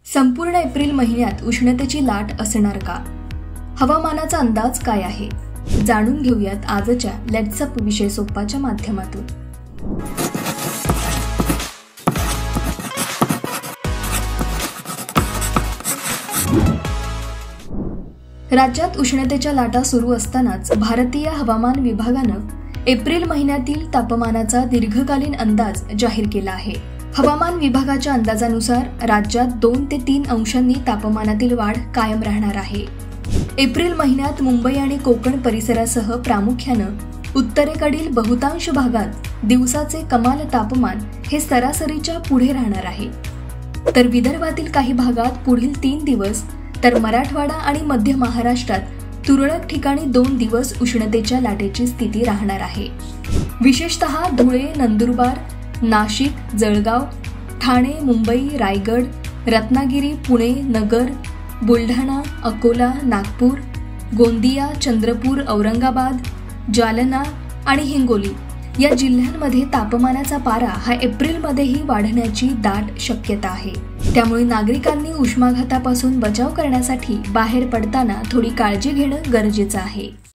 संपूर्ण एप्रिल महिन्यात उष्णतेची लाट असणार का? हवामानाचा अंदाज काय आहे? जाणून घेऊयात आजच्या लेट्स अप विषय सोप्पाच्या माध्यमातून। राज्यात उष्णतेच्या लाटा सुरू असतानाच भारतीय हवामान विभागानं एप्रिल महिन्यातील तापमानाचा दीर्घकालीन अंदाज जाहीर केला आहे। हवामान विभागाच्या अंदाजानुसार राज्यात 2 ते 3 अंशांनी तापमानातील वाढ कायम राहणार आहे। एप्रिल महिन्यात मुंबई आणि कोकण परिसरासह प्रामुख्यानं उत्तरेकडील बहुतांश भागात दिवसाचे कमाल तापमान हे सरासरीच्या पुढे राहणार आहे, तर विदर्भातील काही भागात पुढील 3 दिवस तर मराठवाडा आणि मध्य महाराष्ट्रात तुरळक ठिकाणी 2 दिवस उष्णतेच्या लाटेची स्थिती राहणार आहे। विशेषतः धुळे, नंदुरबार, नाशिक, जळगाव, ठाणे, मुंबई, रायगड, रत्नागिरी, पुणे, नगर, बुलढाणा, अकोला, नागपूर, गोंदिया, चंद्रपूर, औरंगाबाद, जालना आणि हिंगोली या जिल्ह्यांमध्ये तापमानाचा पारा हा एप्रिलमध्येही वाढण्याची दाट शक्यता आहे। त्यामुळे नागरिकांनी उष्माघातापासून बचाव करण्यासाठी बाहेर पडताना थोडी काळजी घेणं गरजेचं आहे।